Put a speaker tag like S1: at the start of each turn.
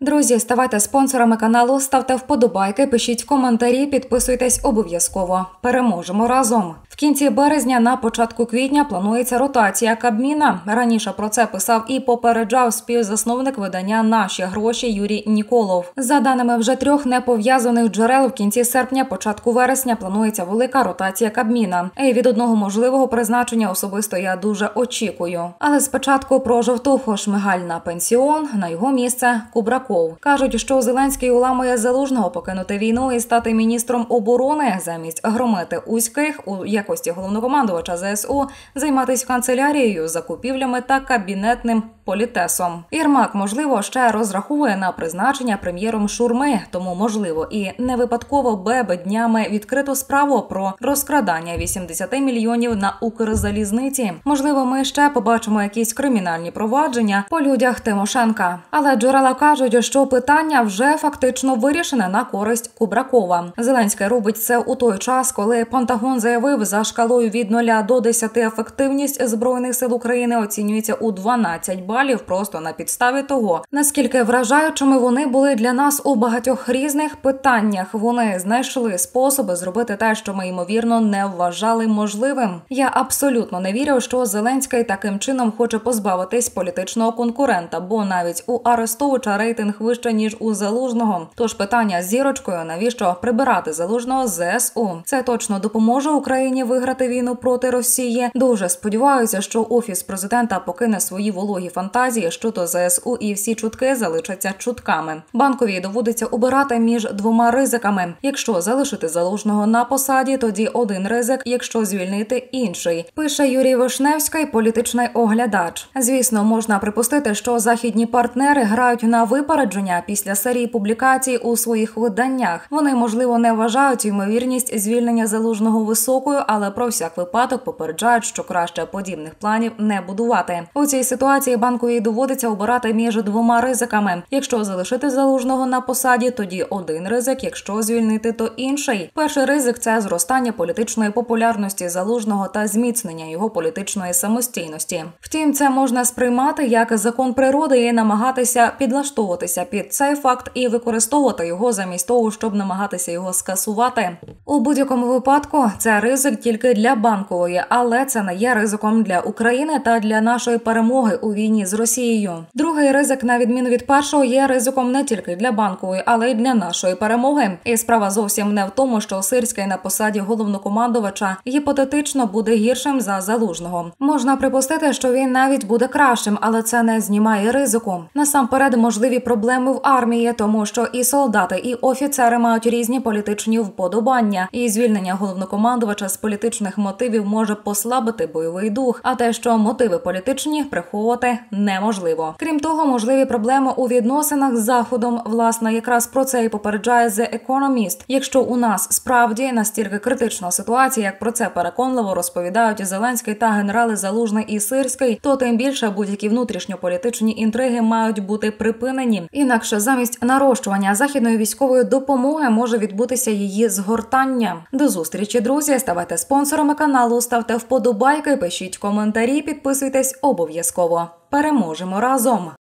S1: Друзі, ставайте спонсорами каналу, ставте вподобайки, пишіть коментарі, підписуйтесь обов'язково. Переможемо разом. В кінці березня, на початку квітня планується ротація Кабміна. Раніше про це писав і попереджав співзасновник видання «Наші гроші» Юрій Ніколов. За даними вже 3 непов'язаних джерел, в кінці серпня, початку вересня планується велика ротація Кабміна. І від одного можливого призначення особисто я дуже очікую. Але спочатку про Жовтуху. Шмигаль на пенсіон, на його місце – Кубраков. Кажуть, що Зеленський уламує Залужного покинути війну і стати міністром оборони, замість громити Узьких у якості головнокомандувача ЗСУ, займатися канцелярією, закупівлями та кабінетним політесом. Єрмак, можливо, ще розраховує на призначення прем'єром Шурми, тому, можливо, і не випадково БЕБ днями відкрито справу про розкрадання 80 мільйонів на Укрзалізниці. Можливо, ми ще побачимо якісь кримінальні провадження по людях Тимошенка. Але джерела кажуть, що питання вже фактично вирішене на користь Кубракова. Зеленський робить це у той час, коли Пентагон заявив, за шкалою від 0 до 10 ефективність Збройних сил України оцінюється у 12 балів просто на підставі того, наскільки вражаючими вони були для нас у багатьох різних питаннях. Вони знайшли способи зробити те, що ми, ймовірно, не вважали можливим. Я абсолютно не вірю, що Зеленський таким чином хоче позбавитись політичного конкурента, бо навіть у Арестовича рейтинг вище, ніж у Залужного. Тож питання з зірочкою, навіщо прибирати Залужного з ЗСУ? Це точно допоможе Україні виграти війну проти Росії. Дуже сподіваюся, що Офіс президента покине свої вологі фантазії щодо ЗСУ і всі чутки залишаться чутками. Банковій доводиться обирати між двома ризиками. Якщо залишити Залужного на посаді, тоді один ризик, якщо звільнити інший. Пише Юрій Вишневський, політичний оглядач. Звісно, можна припустити, що західні партнери грають на випередження після серії публікацій у своїх виданнях. Вони, можливо, не вважають ймовірність звільнення Залужного високою, але про всяк випадок попереджають, що краще подібних планів не будувати. У цій ситуації Банковій доводиться обирати між двома ризиками. Якщо залишити Залужного на посаді, тоді один ризик, якщо звільнити, то інший. Перший ризик – це зростання політичної популярності Залужного та зміцнення його політичної самостійності. Втім, це можна сприймати як закон природи і намагатися підлаштовуватися під цей факт і використовувати його замість того, щоб намагатися його скасувати. У будь-якому випадку це ризик тільки для Банкової, але це не є ризиком для України та для нашої перемоги у війні з Росією. Другий ризик, на відміну від першого, є ризиком не тільки для Банкової, але й для нашої перемоги. І справа зовсім не в тому, що Сирський на посаді головнокомандувача гіпотетично буде гіршим за Залужного. Можна припустити, що він навіть буде кращим, але це не знімає ризику. Насамперед, можливі проблеми в армії, тому що і солдати, і офіцери мають різні політичні вподобання. І звільнення головнокомандувача з політичних мотивів може послабити бойовий дух, а те, що мотиви політичні, приховувати неможливо. Крім того, можливі проблеми у відносинах з Заходом. Власне, якраз про це і попереджає The Economist. Якщо у нас справді настільки критична ситуація, як про це переконливо розповідають Зеленський та генерали Залужний і Сирський, то тим більше будь-які внутрішньополітичні інтриги мають бути припинені. Інакше замість нарощування західної військової допомоги може відбутися її згортання. До зустрічі, друзі! Ставайте спонсорами каналу, ставте вподобайки, пишіть коментарі, підписуйтесь обов'язково. Переможемо разом!